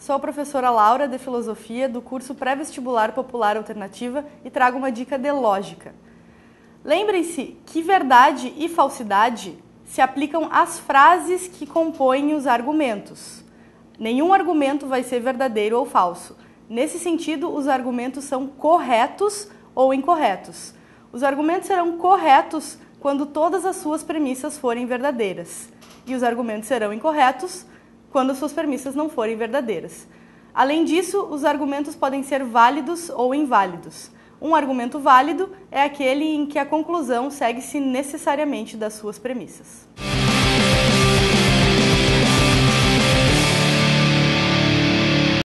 sou a professora Laura, de Filosofia, do curso Pré-Vestibular Popular Alternativa e trago uma dica de lógica. Lembrem-se que verdade e falsidade se aplicam às frases que compõem os argumentos. Nenhum argumento vai ser verdadeiro ou falso. Nesse sentido, os argumentos são corretos ou incorretos. Os argumentos serão corretos quando todas as suas premissas forem verdadeiras. E os argumentos serão incorretos quando as suas premissas não forem verdadeiras. Além disso, os argumentos podem ser válidos ou inválidos. Um argumento válido é aquele em que a conclusão segue-se necessariamente das suas premissas.